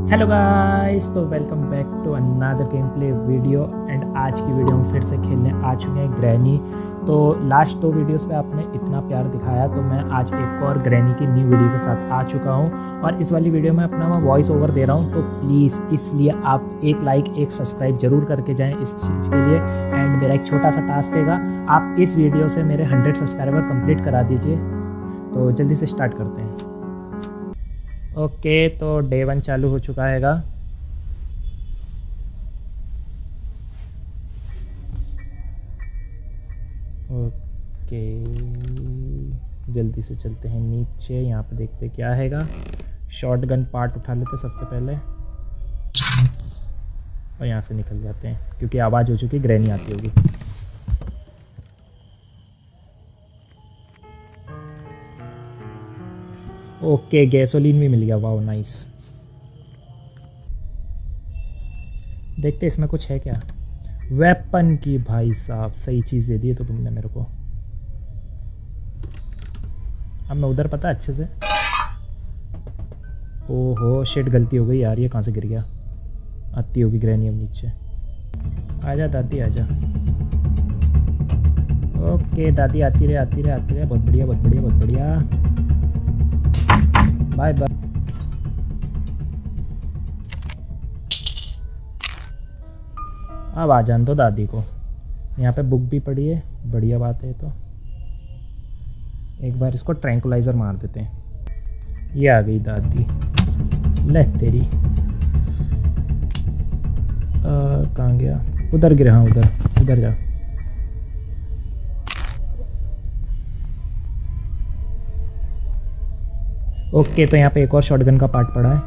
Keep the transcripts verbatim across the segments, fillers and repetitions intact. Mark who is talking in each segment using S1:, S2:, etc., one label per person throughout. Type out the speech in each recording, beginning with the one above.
S1: Hello guys, तो welcome back to another game play video. And आज की video में फिर से खेलने आ चुके हैं ग्रैनी। तो लास्ट दो वीडियोस पे आपने इतना प्यार दिखाया, तो मैं आज एक और ग्रैनी की न्यू वीडियो के साथ आ चुका हूं। और इस वाली वीडियो में अपना मैं वॉइस ओवर दे रहा हूं, तो प्लीज़ इसलिए आप एक लाइक एक सब्सक्राइब जरूर करके जाएँ इस चीज़ के लिए। एंड मेरा एक छोटा सा टास्क हैगा, आप इस वीडियो से मेरे हंड्रेड सब्सक्राइबर कंप्लीट करा दीजिए। तो जल्दी से स्टार्ट करते हैं। ओके okay, तो डे वन चालू हो चुका हैगा। ओके okay, जल्दी से चलते हैं नीचे। यहाँ पे देखते क्या हैगा। शॉटगन पार्ट उठा लेते सबसे पहले और यहाँ से निकल जाते हैं, क्योंकि आवाज़ हो चुकी ग्रैनी आती होगी। ओके okay, गैसोलीन भी मिल गया। वाह नाइस। देखते इसमें कुछ है क्या। वेपन की, भाई साहब सही चीज़ दे दी है तो तुमने मेरे को। अब मैं उधर पता अच्छे से। ओहो शिट, गलती हो गई यार। ये कहाँ से गिर गया। आती होगी ग्रैनी अब नीचे। आजा दादी आजा। ओके दादी आती रहे आती रहे आती रहे। बहुत बढ़िया बहुत बढ़िया बहुत बढ़िया। Bye bye. अब आ जान दो दादी को। यहाँ पे बुक भी पड़ी है, बढ़िया बात है। तो एक बार इसको ट्रैंकुलाइजर मार देते हैं। ये आ गई दादी। ले तेरी। कहाँ गया? उधर गिरा। हाँ उधर उधर जा। ओके तो यहाँ पे एक और शॉटगन का पार्ट पड़ा है।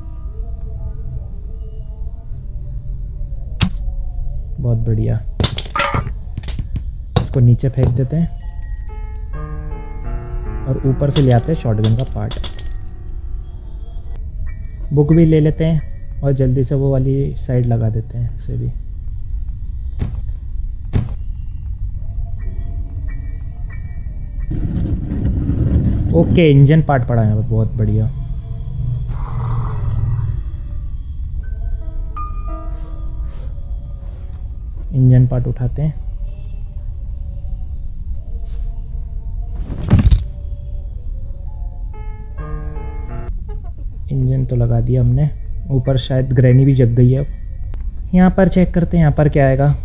S1: बहुत बढ़िया। इसको नीचे फेंक देते हैं और ऊपर से ले आते हैं शॉटगन का पार्ट। बुक भी ले लेते हैं और जल्दी से वो वाली साइड लगा देते हैं इसे भी। ओके इंजन पार्ट पड़ा है। बहुत बढ़िया। इंजन पार्ट उठाते हैं। इंजन तो लगा दिया हमने। ऊपर शायद ग्रैनी भी जग गई है। अब यहाँ पर चेक करते हैं यहाँ पर क्या आएगा।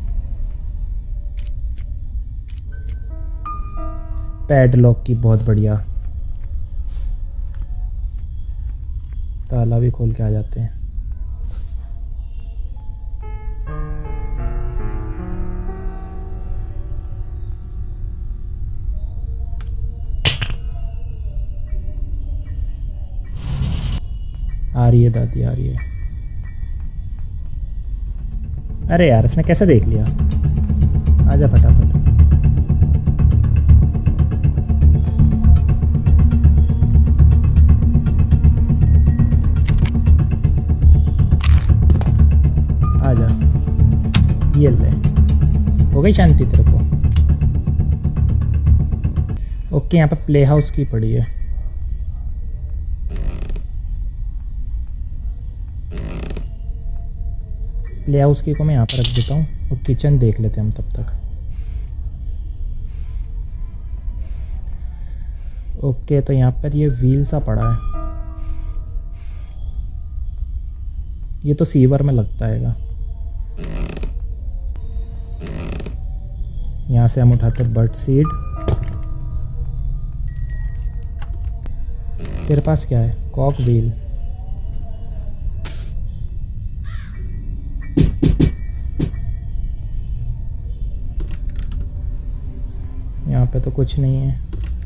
S1: पैडलॉक की, बहुत बढ़िया। ताला भी खोल के आ जाते हैं। आ रही है दादी आ रही है। अरे यार इसने कैसे देख लिया। आजा फटाफट। आजा। ये ले, हो गई शांति तेरे को। ओके यहाँ पे प्ले हाउस की पड़ी है। प्ले हाउस की को मैं यहाँ पर रख देता हूँ और किचन देख लेते हैं हम तब तक। ओके तो यहाँ पर ये व्हील सा पड़ा है। ये तो सीवर में लगता है। यहाँ से हम उठाते बर्ड सीड। तेरे पास क्या है? Cog wheel. यहाँ पे तो कुछ नहीं है।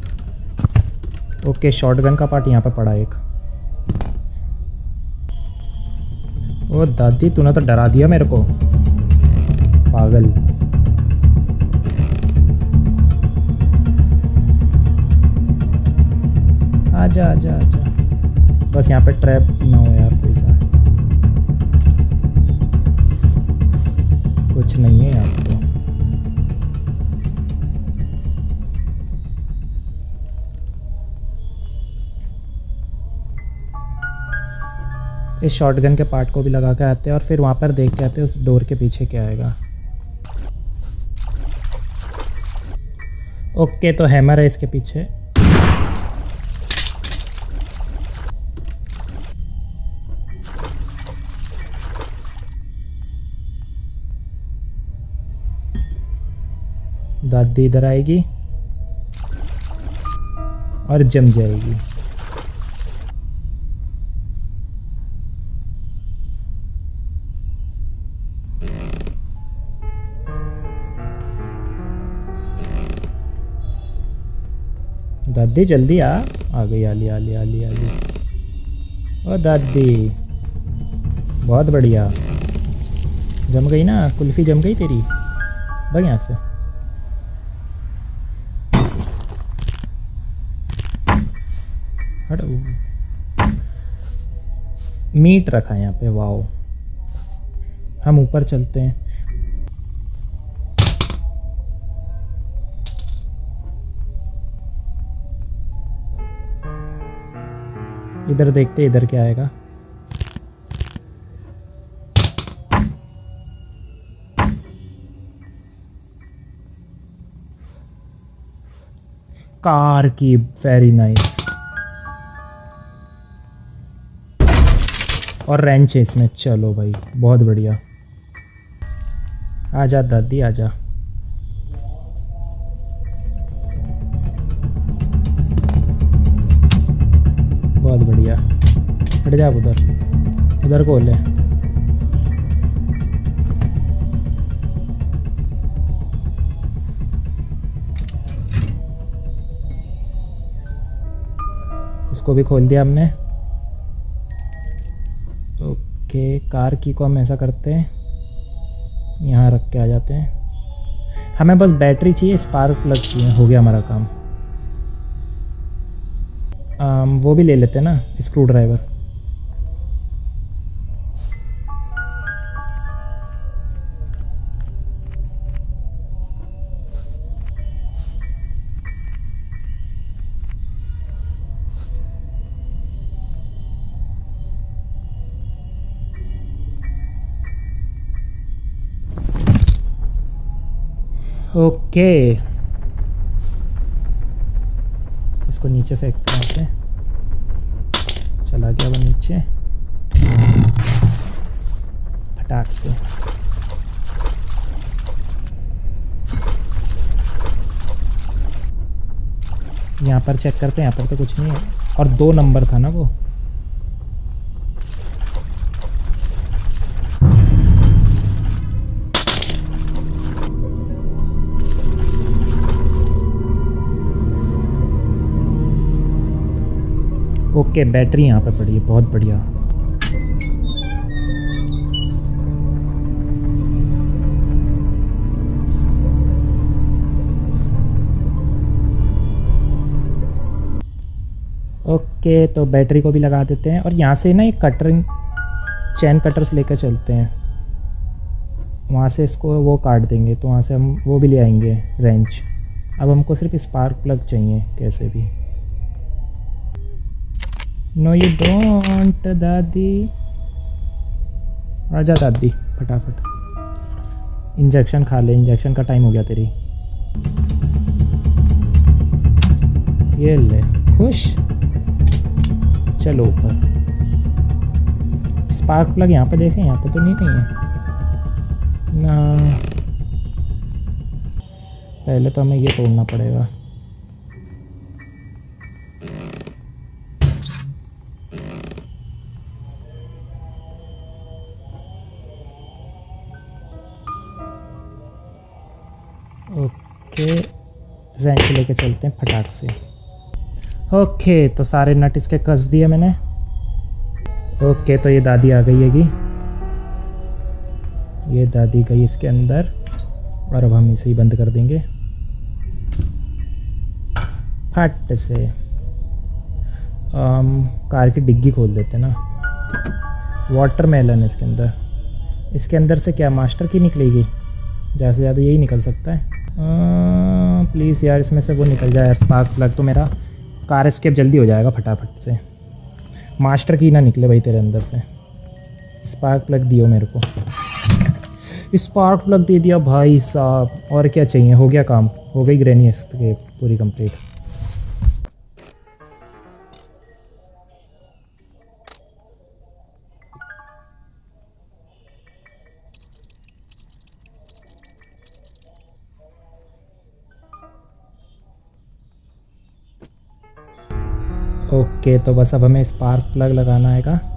S1: ओके शॉटगन का पार्ट यहाँ पे पड़ा एक। ओ दादी तूने तो डरा दिया मेरे को, पागल। आजा आजा आजा। बस यहाँ पे ट्रैप ना हो यार कोई सा। कुछ नहीं है यहाँ पे। इस शॉटगन के पार्ट को भी लगा के आते हैं और फिर वहाँ पर देख के आते हैं उस डोर के पीछे क्या आएगा। ओके, तो हैमर है इसके पीछे। दादी इधर आएगी और जम जाएगी। दादी जल्दी आ आ गई। आली आली आली आली। ओ दादी, बहुत बढ़िया, जम गई ना, कुल्फी जम गई तेरी। भाग यहाँ से। हट। मीट रखा है यहाँ पे। वाओ, हम ऊपर चलते हैं। इधर देखते इधर क्या आएगा। कार की, वेरी नाइस। और रेंच है इसमें। चलो भाई, बहुत बढ़िया। आजा दादी आजा। बहुत बढ़िया। हट जा उधर, उधर को ले। इसको भी खोल दिया हमने। ओके, कार की को हम ऐसा करते हैं, यहाँ रख के आ जाते हैं। हमें बस बैटरी चाहिए, स्पार्क प्लग चाहिए, हो गया हमारा काम। आम, वो भी ले लेते हैं ना, स्क्रू ड्राइवर। ओके, इसको नीचे फेंकते हैं से। चला गया वो नीचे फटाक से। यहाँ पर चेक करते हैं, यहाँ पर तो कुछ नहीं है। और दो नंबर था ना वो। ओके, बैटरी यहाँ पे पड़ी है, बहुत बढ़िया। ओके, तो बैटरी को भी लगा देते हैं। और यहाँ से ना एक कटरिंग चैन कटर्स लेकर चलते हैं। वहाँ से इसको वो काट देंगे, तो वहाँ से हम वो भी ले आएंगे, रेंच। अब हमको सिर्फ स्पार्क प्लग चाहिए कैसे भी। नो यू डोंट दादी। आजा दादी फटाफट। इंजेक्शन खा ले, इंजेक्शन का टाइम हो गया तेरी। ये ले, खुश। चलो ऊपर। स्पार्क प्लग यहाँ पे देखें, यहाँ पे तो नहीं कहीं है ना। पहले तो हमें ये तोड़ना पड़ेगा। ओके, रेंच लेके चलते हैं फटाक से। ओके, तो सारे नट इसके कस दिए मैंने। ओके, तो ये दादी आ गई हैगी। ये दादी गई इसके अंदर। और अब हम इसे ही बंद कर देंगे फट से। आम, कार की डिग्गी खोल देते हैं ना। वाटरमेलन है इसके अंदर। इसके अंदर से क्या मास्टर की निकलेगी? ज़्यादा से ज़्यादा यही निकल सकता है। प्लीज़ यार, इसमें से वो निकल जाए यार, स्पार्क प्लग। तो मेरा कार एस्केप जल्दी हो जाएगा फटाफट से। मास्टर की ना निकले भाई तेरे अंदर से। स्पार्क प्लग दियो मेरे को। स्पार्क प्लग दे दिया भाई साहब। और क्या चाहिए, हो गया काम, हो गई ग्रैनी एस्केप पूरी कंप्लीट। ओके, तो बस अब हमें स्पार्क प्लग लगाना है का।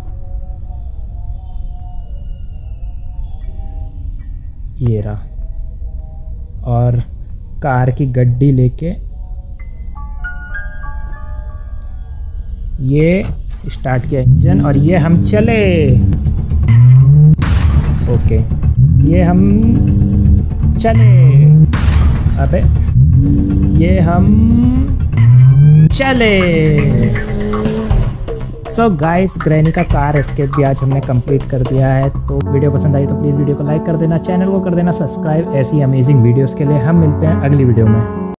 S1: ये रहा, और कार की गड्डी लेके ये स्टार्ट किया इंजन, और ये हम चले। ओके, ये हम चले। अबे ये हम चले। सो गाइस, ग्रैनी का कार एस्केप भी आज हमने कंप्लीट कर दिया है। तो वीडियो पसंद आई तो प्लीज़ वीडियो को लाइक कर देना, चैनल को कर देना सब्सक्राइब। ऐसी अमेजिंग वीडियोस के लिए हम मिलते हैं अगली वीडियो में।